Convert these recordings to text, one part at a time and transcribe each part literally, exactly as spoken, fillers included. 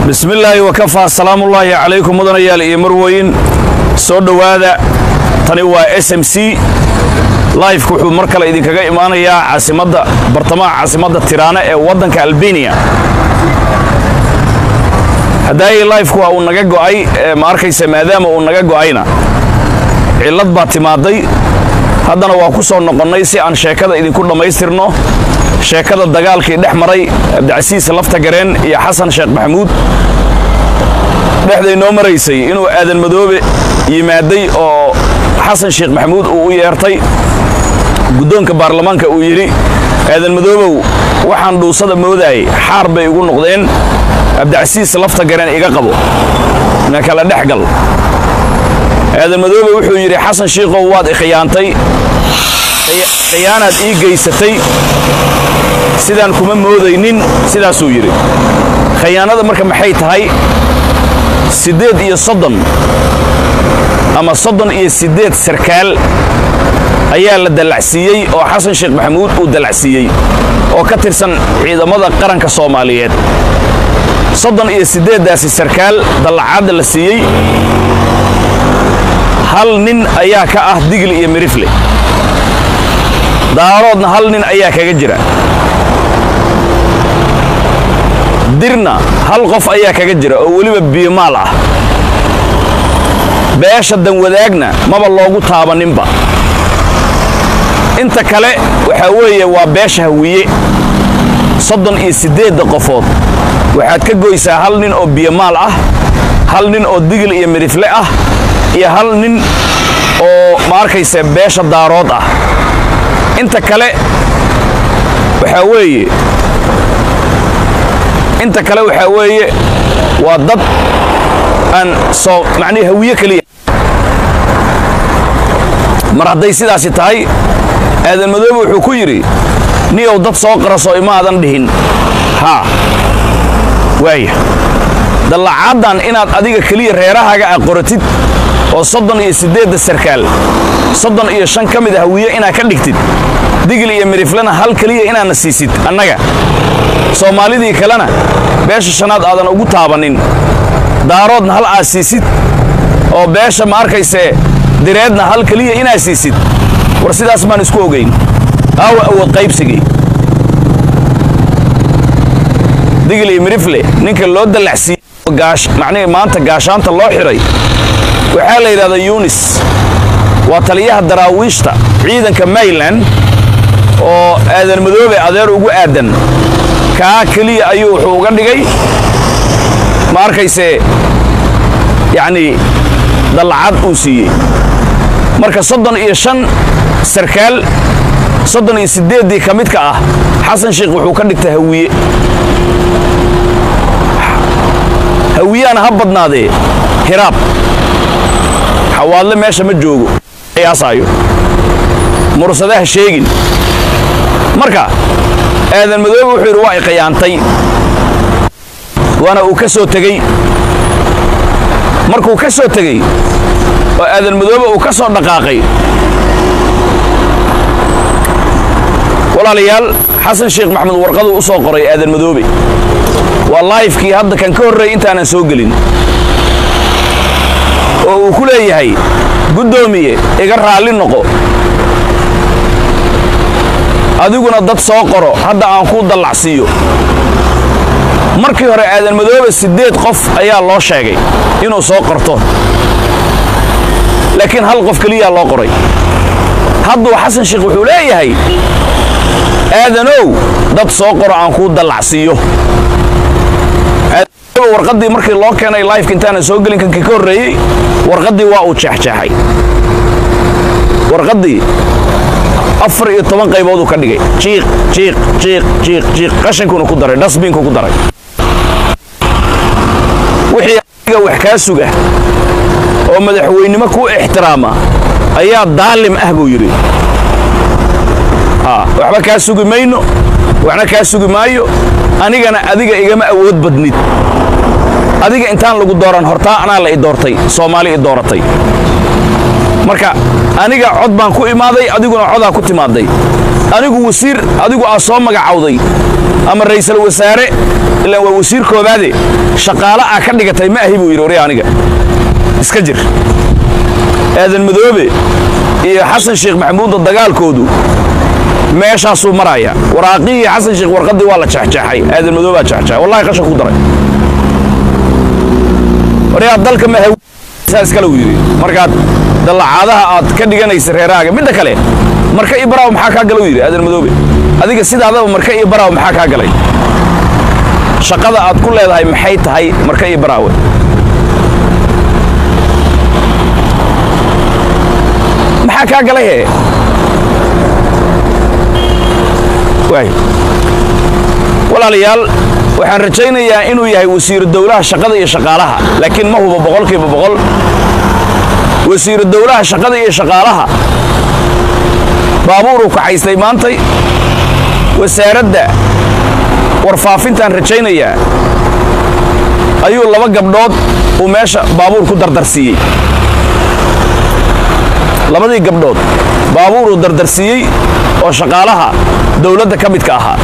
بسم الله وكفى سلام الله عليكم مدن يا مروين سود وادا تاني waa S M C live ku mar kale idin kaga imaanaya caasimada bartamaha caasimada Tirana ee wadanka Albania haday live ku uu naga go'ay ma arkaysa maadaama uu naga go'ayna cilad baa timaaday haddana waa ku soo noqonay si aan sheekada idin ku dhameystirno sheekada dagaalkii dhex maray Abdicasiis lafta gareen iyo Xasan Sheekh Maxamuud dhexday noo maraysay inuu aadan madoobe yimaaday oo Xasan Sheekh Maxamuud uu u yeertay gudoonka baarlamaanka uu yiri aadan madoobow waxaan dhuusada mooday xaar bay ugu noqdeen Abdicasiis lafta gareen iga qabo na kala dhaxgal aadan madoobe wuxuu yiri Xasan Sheekh waad ikhyaantay khiyaanad ii geysatay sidaan kuma moodaynin sidaas uu yiri khiyaanada marka maxay tahay sideed iyo soddon ama soddon iyo sideed sarkaal ayaa la dalacsiiyay oo Xasan Sheekh Maxamuud uu dalacsiiyay oo ka tirsan ciidamada qaranka Soomaaliyeed soddon iyo sideed daasi sarkaal dalacad la siiyay hal nin ayaa ka ah Digli iyo Mirifle daaroodna hal nin ayaa kaga jira dirna hal qof ayaa kaga jira oo waliba biimaal ah beesha dan wadaagna maba loogu taabaninba inta kale waxa weeye waa beesha hawiye soddon iyo sideed qofood waxaad ka goysaa hal nin oo biimaal ah hal nin oo Digli iyo Mirifle ah iyo hal nin oo ma arkaysa beesha daarood ah inta kale waxa weeye inta kale waxa weeye waa dad aan soo macni hawiye kaliya mar haday sidaas tahay aadan madoobe wuxuu ku yiri niyow dad soo qaraso imaadan dhihin ha way dalacadan inaad adiga kaliya reerahaga aqoratid oo soddon iyo sideed sarkaal soddon iyo shan kamid ah hawiye ina ka dhigtid Digli iyo Miriflena hal kaliya inaad nasiisid annaga Soomaalidii kalena beesha shanaad aadan ugu taabanin daaroodna hal aasiisid oo beesha ma arkayse direedna hal kaliya inaad siisid war sidaas maan isku ogeyn aaw awood qaybsigii Digli iyo Mirifle ninka loo dalacsiiyay gaash macnaheedu maanta gaashaanta loo xiray waxa la yiraahdaa Yunis waa taliyaha daraawiishta ciidanka Mayland oo aadan madoobe adeer ugu aadan ka kaliya ayuu wuxuu uga dhigay ma arkayse yaani dalcad uu siiyay marka soddon iyo shan sarkaal soddon iyo sideed kamidka ah Xasan Sheekh wuxuu ka dhigtay hawiye hawiyana ha badnaadee hiraab xawaadle meesha ma joogo ayaasayo mursadaha sheegin marka aadan madoobe wuxuu yiri waa ikhyaantay wana uu ka soo tagay markuu ka soo tagay oo aadan madoobe uu ka soo dhaqaaqay walaalayaal Xasan Sheekh Maxamuud warqadu u soo qoray aadan madoobe waa live kii hadda kan ka horeeyay intaan soo gelin oo uu ku leeyahay gudoomiye iga raali noqo adiguna dad soo qoro hadda aan ku dalacsiyo markii hore aadan madoobe sideed qof ayaa loo sheegay inuu soo qorto laakiin hal qof kaliya loo qoray hadda Xasan Sheekh wuxuu leeyahay aadanow dad soo qoro aan ku dalacsiyo warqadii markii loo keenay live intaan soo gelin kan ka horeeyay warqadii waa uu jeexjeexay warqadii afar iyo toban qaybood uu ka dhigay jiiq jiiq jiiq jiiq jiiq qashinkuna ku daray dustbin ku daray wixii adiga wax ka suga oo madaxweynimo ku ixtiraama ayaa daalim ah buu yiri ah waxba ka sugi mayno waxna ka sugi maayo anigana adiga igama awood badnid adiga intaan lagu dooran horta ana la i doortay Soomaali i dooratay marka aniga cod baan ku imaaday adiguna codaa ku timaaday anigu wasiir adigu aa soo magacawday ama ra'iisul wasaare ilaa waa wasiir koobaade shaqaale aa ka dhigatay ma ahi buu yiri wariya aniga iska jir aadan madoobe iyo xasan sheekh maxamuud dagaalkoodu meeshaasuu maraya waraaqii xasan sheekh warqadii waa la jaxjaxay aadan madoobe baa jaxjaxay wallahi qashan ku daray wariya dalka ma hawisaas kala yiri marka dalacaadaha aad ka dhiganaysa reeraaga midda kale marka ibraaw maxaa ka galay yiri aadan madoobe adiga sidaadaba marka ibraaw maxaa ka galay shaqada aad ku leedahay maxay tahay marka ibraaw maxaa ka galay way walaalayaal waxaan rajaynayaa inuu yahay wasiir dawlaha shaqada iyo shaqaalaha laakiin ma hubo boqolkiiba boqol wasiir dawlaha shaqada iyo shaqaalaha baabuur ku xaystay maantay wasaaradda warfaafintan rajaynayaa ayuu laba gabdhood oo meesha baabuur ku dardarsiiyay labadii gabdhood baabuur uu dardarsiiyay oo shaqaalaha dawladda ka midka ahaa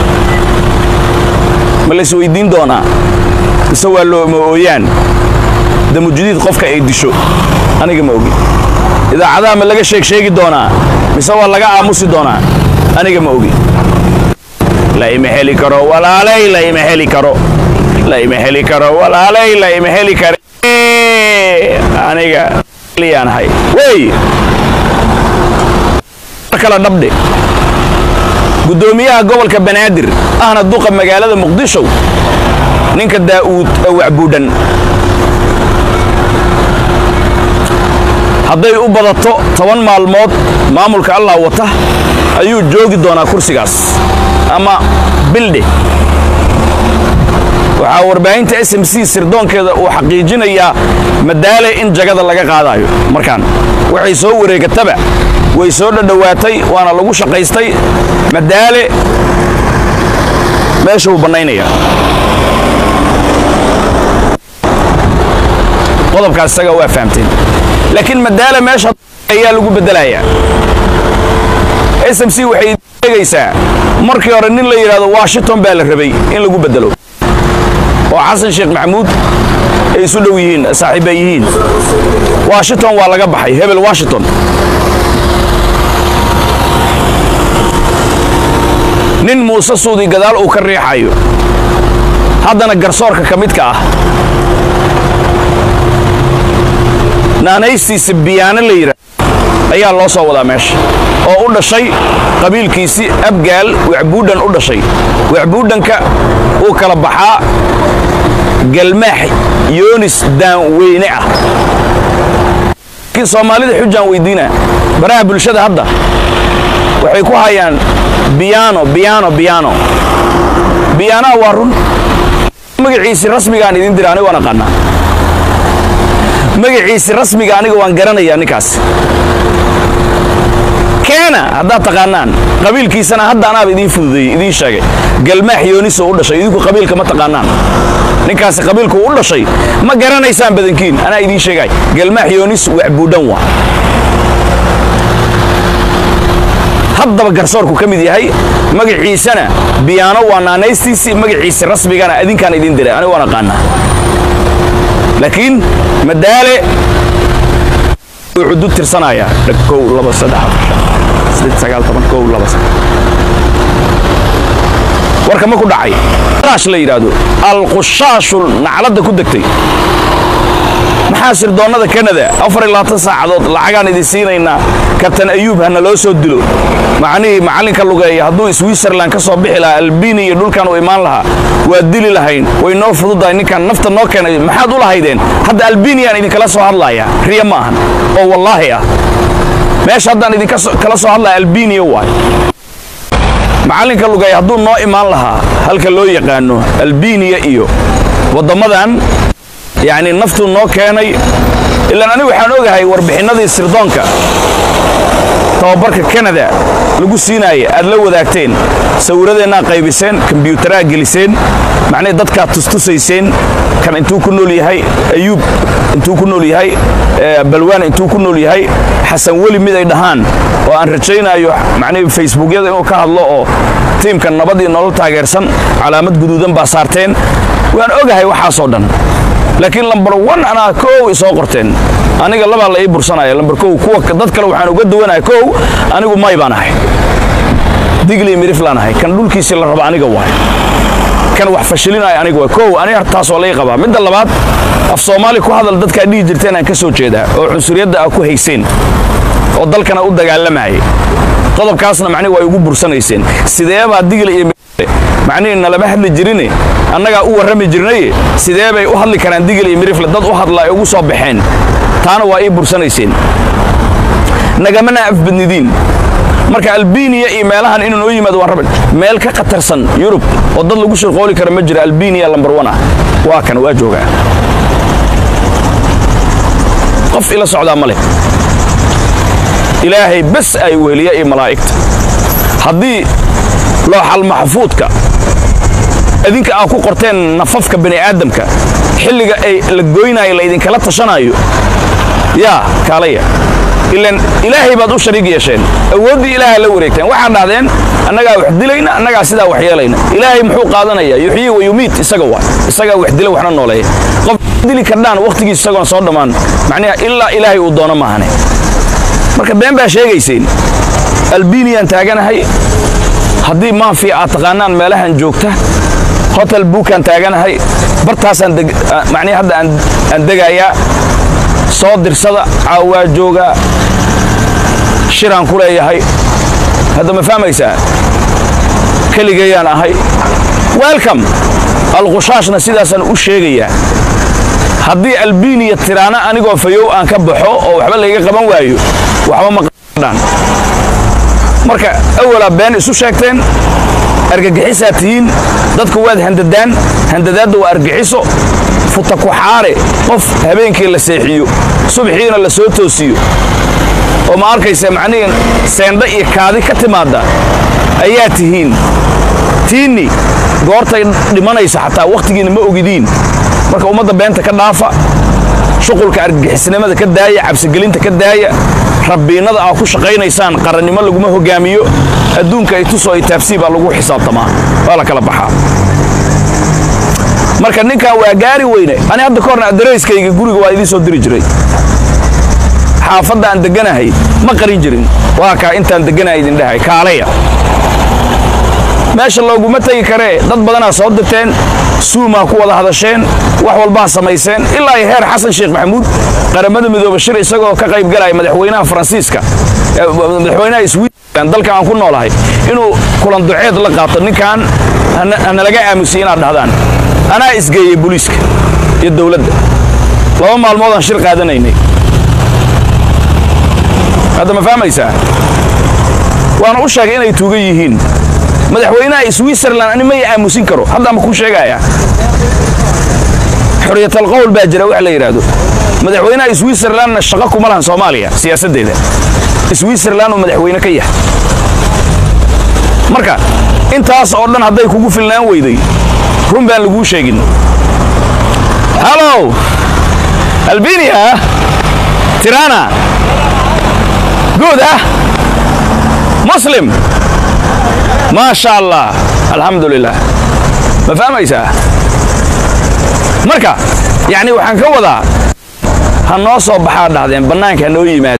ma la isweydiin doonaa mise waa loo mooyaan damujadiid qofka ay disho aniga ma ogi idaacadaha ma laga sheeg sheegi doonaa mise waa laga aamusi doonaa aniga ma ogi la ima heli karo walaalay la ima heli karo la ima heli karo walaalay la ima heli karo aniga liyaan hay way kala dhabde gudoomiyaha gobolka banaadir ahna duqa magaalada muqdisho ninka daa'uud wacbuudan hadday u badato toban maalmood maamulka Allah wata ayuu joogi doonaa kursigaas ama bilde waxa warbaahinta S M C sirdoonkeeda uu xaqiijinayaa madaale in jagada laga qaadayo markaan waxay soo wareegataba way soo dhadhawaatay waana lagu shaqaystay madaale meesha uu banaynaya qodobkaas isaga waa fahamteen laakiin madaale meesha ayaa lagu bedelayaa S M C waxay dhigaysaa markii hore nin la yiraahdo Washington baa la rabay in lagu bedelo oo xasan sheekh maxamuud ay isu dhow yihiin saaxiib ay yihiin Washington waa laga baxay hebel Washington nin Muuse Suudi gadaal uu ka riixayo haddana garsoorka ka midka ah naanaystiisa biyaana la yiraahdo ayaa loo soo wadaa meesha oo u dhashay qabiilkiisii abgaal wacbuudan u dhashay wacbuudanka uu kala baxaa galmaax yoonis daan weyne ah kii Soomaalida xujaan weydiina baraha bulshada hadda waxay ku hayaan piano piano piano piano waa run magaciisa rasmiga aan idin diraanay waan aqaana magaciisa rasmiga aniga waan garanayaa ninkaas keena hadda taqaanaan qabiilkiisana hadda anaaba idin fududeeyay idin sheegay galmaax yoonis oo u dhashay idinku qabiilka ma taqaanaan ninkaas qabiilku u dhashay ma garanaysaan badankiin ana idin sheegay galmaax yoonis wacbuudan waa haddaba garsoorku ka mid yahay magaciisana piano waa naanaystiisi magaciisa rasmigana adinkaan idin diray aniga waan aqaana laakiin madaale wuxuu tirsanaya dhagkow laba saddex saddex sagaal toban kow laba warka ma ku dhacay raash la yiraahdo al-qushaashul naclada ku degtay maxaa sirdoonada Canada afar iyo labaatan saacadood lacagaan idin siinayna Captain Ayub hana loo soo dilo macnii macalinka lugeeya hadduu Switzerland ka soo bixi lahaa Albania iyo dhulkan uu imaan lahaa waa dili lahayn way noo fududahay ninkan nafta noo keenay maxaad u lahaydeen hadda Albania idin kala soo hadlaya riya maahan oo wallahi ah meesha haddaan idin kala soo hadlaya Albania waay macalinka lugeeya hadduu noo imaan lahaa halka loo yaqaano Albania iyo wadamadan يعني نفتو نو كاني إلا أنا وحنوجه هاي وربحنا ذي السردانكا tababarka Canada lagu siinaayay aad la wadaagteen sawiradeena qaybiseen kombiyuutarada geliseen macnaa dadka tustusayseen kan intuu ku nool yahay Ayub intuu ku nool yahay Balwaan intuu ku nool yahay Xasan Wali mid ay dhahaan oo aan rajaynayo macnaa Facebook-yada inuu ka hadlo oo tiimka nabad iyo nolol taageersan calaamad guduudan baa saarteen waan ogahay waxa soo dhan laakiin number one ana koow isoo qorteen aniga laba la ii bursanaya number koow kuwa dad kale waxaan uga duwanahay koow anigu may baanahay digli miriflaanahay kan dhulkiisa la rabo aniga waay kan wax fashilinay aniga waa koow aniga taas oo la qaba midda labaad af Soomaali ku hadal dadka dhigi jirteen aan ka soo jeedaa oo cunsuriyada ah ku hayseen oo dalkana u dagaalamay qodobkaasna macni way ugu bursanayseen sideeba digli iyo macni nalama hadli jirine annaga u warami jirnay sideebay u hadli karaan digli iyo mirifla dad u hadlay ugu soo baxeen taana waa ii bursanayseen nagamana afbadnidiin marka Albania iyo meelahan inuu noo yimaado waan rabay meel ka qatarsan Yurub oo dad lagu shaqooli karo ma jira Albania number one ah waa kan waa jooga qof ila socda male ilaahay bas ay weliya iyo malaa'ikta hadii loo xal maxfuudka adinka aan ku qorteen nafafka bani aadamka xilliga ay la gooynaay la idin kala tashanayo ya kaalaya ilan ilaahay baad u shariig yeesheen awoodii ilaahay la wareegteen waxa dhaadeen annaga wax dilayna annaga sida wax yeelayna ilaahay muxuu qaadanaya yuhyi wa yumiit isaga waa isaga wax dilay waxna nooleey qof dili kardaan waqtigiisa isagoon soo dhamaan macnaha illa ilaahay uu doono maahane marka been baa sheegayseen Albanian taaganahay haddii ma fi ataqaanaan meelahan joogta hotel buukan taaganahay bartaasan macnaha hadda aan degaya soo dirsada caawa jooga shiraan ku leeyahay hadda ma fahmaysaa kaligayaan ahay welcome alqushashna sidaasan u sheegaya haddii Albania tirana anigoo fayow aan ka baxo oo waxba laga qaban waayo waxba ma qadaan marka awala been isu sheegteen argagixisatiin dadku waad handadaan handadaadu waa argagixiso futa ku xaare qof habeenkii la seexiyo subaxiina la soo toosiyo oo ma arkaysa macneen seendha iyo kaadi ka timaada ayaa tihiin tiini goortay dhimanaysa xataa waqtigiina ma ogidiin marka umada beenta ka dhaafa shuqulka argagixisnimada ka daaya cabsi gelinta ka daaya rabbiinada aa ku shaqaynaysaan qarannimo laguma hogaamiyo adduunka ay tusoo ay taabsiiba lagu xisaabtamaa wala kala baxaa marka ninka waa gaari weyne ani hadda koorna adeerayskayga guriga waa idin soo diri jiray xaafadda aan deganahay ma qarin jirin waa ka intaan deganahay idin dhahay kaalaya meesha looguma tagi kare dad badan soo dirteen suuma ku wada hadasheen wax walba samayseen ilaa heer Xasan Sheekh Maxamuud qaramada midooba shir isagoo ka qayb galay madaxweynaha Faransiiska madaxweynaha Switzerland dalka aan ku noolahay inuu kulan duceed la qaato ninkan ana laga aamusiin inaad dhahdaan ana isgeeyay booliiska iyo dawladda laba maalmood aan shir qaadanaynay hada ma fahmaysaa waan u sheegay inay tuuga yihiin madaxweynaha Switzerland ani ma aamusin karo hadda ma ku sheegaya xuriyatul qowl baa jira wax la yiraahdo madaxweynaha Switzerland shaqo kuma lahan Soomaaliya siyaasadeeda Switzerland oo madaxweyne ka yahay marka intaas oo dhan haday kugu filnaan weyday run baan lagu sheegin hello Albania Tirana good ah Muslim ما شاء الله الحمد لله ما فهميسا marka yani waxaan ka wadaa ha noo soo baxaa dhahdeen banaanka noo yimaad